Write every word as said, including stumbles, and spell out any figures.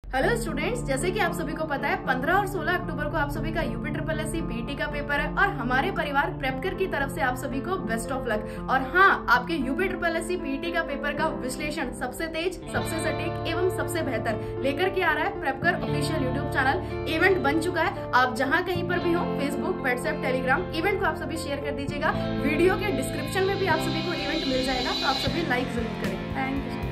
Hello students, जैसे कि आप सभी को पता है पंद्रह और सोलह अक्टूबर को आप सभी का UP triple S C PT का पेपर है और हमारे परिवार प्रेपकर की तरफ से आप सभी को बेस्ट ऑफ लक। और हाँ, आपके UP triple S C PT का पेपर का विश्लेषण सबसे तेज, सबसे सटीक एवं सबसे बेहतर लेकर के आ रहा है प्रेपकर ऑफिशियल यूट्यूब चैनल। इवेंट बन चुका है, आप जहाँ कहीं पर भी हो, फेसबुक, व्हाट्सएप, टेलीग्राम, इवेंट को आप सभी शेयर कर दीजिएगा। वीडियो के डिस्क्रिप्शन में भी आप सभी को इवेंट मिल जाएगा, तो आप सभी लाइक जरूर करें। Thank you.